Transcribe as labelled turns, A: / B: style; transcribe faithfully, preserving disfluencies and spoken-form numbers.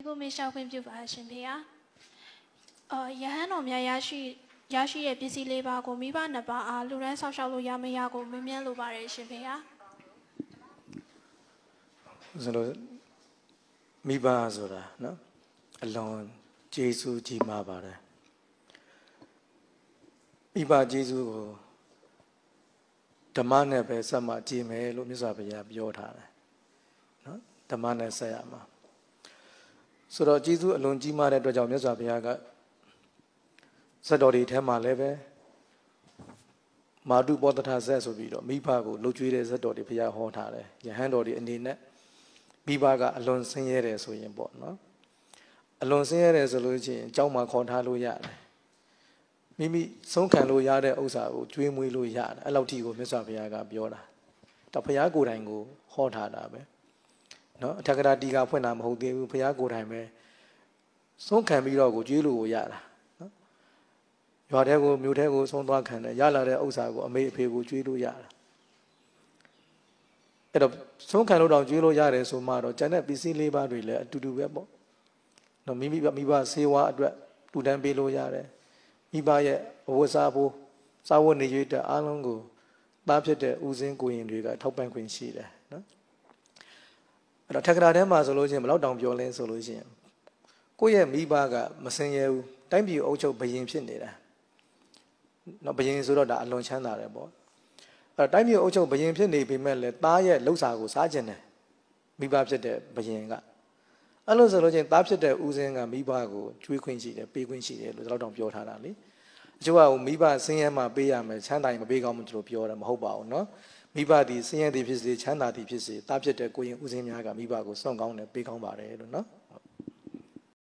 A: ကိုမေရှောက်ခွင့်ပြုပါရှင်ဖေဟာအာယဟန်တော်များရရှိရရှိရဲ့ပစ္စည်းလေးပါးကိုမိဘနှစ်ပါးအားလူရန်ဆောက်ရှောက်လို့ရမရကိုမင်းမြန်းလိုပါတယ်ရှင်ဖေဟာ
B: ဆိုတော့မိဘဆိုတာနော်အလွန်ကျေးဇူးကြီးမားပါတယ်မိဘကျေးဇူးကိုဓမ္မနဲ့ပဲဆက်မှကြည်မယ်လို့မြတ်စွာဘုရားပြောထားတယ်နော်ဓမ္မနဲ့ဆက်ရမှာဆိုတော့ကျေးဇူးအလွန်ကြီးမားတဲ့အတွက်ကြောင့်မြတ်စွာဘုရားကဇတ်တော်တွေထဲမှာလည်းပဲမာတုပောတထဇတ်ဆိုပြီးတော့မိဘကိုလှုပ်ကြွေးတဲ့ဇတ်တော်တွေဘုရားဟောထားတယ်ယဟန်တော်တွေအနေနဲ့မိဘကအလွန်ဆင်းရဲတယ်ဆိုရင်ပေါ့နော်အလွန်ဆင်းရဲတယ်ဆိုလို့ချင်းအเจ้าမှာခေါ်ထားလို့ရတယ်မိမိဆုံးခံလို့ရတဲ့ဥစ္စာကိုကျွေးမွေးလို့ရတယ်အဲ့လောက်ထိကိုမြတ်စွာဘုရားကပြောတာတော့ဘုရားကိုယ်တိုင်ကိုဟောထားတာပဲနော်အထက်ကရာတီကဖွင့်တာမဟုတ်သေးဘူးဘုရားကိုယ်တိုင်ပဲဆုံးခံပြီးတော့ကိုကျွေးလို့ကိုရတာနော်ရွာထဲကိုမြို့ထဲကိုဆုံးသွားခံတယ်ရလာတဲ့ဥစ္စာကိုအမေအဖေကိုကျွေးလို့ရတာအဲ့တော့ဆုံးခံလို့တော့ကျွေးလို့ရတယ်ဆိုမှတော့ကျန်တဲ့ပစ္စည်းလေးပါးတွေလည်းအတူတူပဲပေါ့နော်မိမိမိဘဆေးဝါးအတွက်တူတန်းပေးလို့ရတယ်မိဘရဲ့အဝတ်စားဖို့စားဝတ်နေရတဲ့အားလုံးကိုသားဖြစ်တဲ့ဦးစင်းကိုရင်တွေကထောက်ပံ့ခွင့်ရှိတယ်နော်အဲ့တော့ထက်ကရာထဲမှာဆိုလို့ရှိရင်ဘယ်လောက်တောင်ပြောလဲဆိုလို့ရှိရင်ကိုယ့်ရဲ့မိဘကမစင်ရဘူးတိုင်းပြည်အုပ်ချုပ်ဘယင်ဖြစ်နေတာနော်ဘယင်ဆိုတော့ဒါအလွန်ချမ်းသာတယ်ပေါ့အဲ့တော့တိုင်းပြည်အုပ်ချုပ်ဘယင်ဖြစ်နေပေမဲ့လည်းသားရဲ့လှုပ်စာကိုစားကျင်တယ်မိဘဖြစ်တဲ့ဘယင်ကအဲ့လိုဆိုလို့ချင်းသားဖြစ်တဲ့ဦးစင်းကမိဘကိုကျွေးခွင့်ရှိတယ်ပေးခွင့်ရှိတယ်လို့တော့တောင်ပြောထားတာလေအကျိုးကမိဘဆင်းရဲမှပေးရမယ်ချမ်းသာရင်မပေးကောင်းဘူးလို့ပြောတယ်မဟုတ်ပါဘူးနော်မိဘဒီဆင်းရဲသည်ဖြစ်စေချမ်းသာသည်ဖြစ်စေသားဖြစ်တဲ့ကိုရင်ဦးစင်းများကမိဘကိုစွန့်ကောင်းတယ်ပေးကောင်းပါတယ်လို့နော်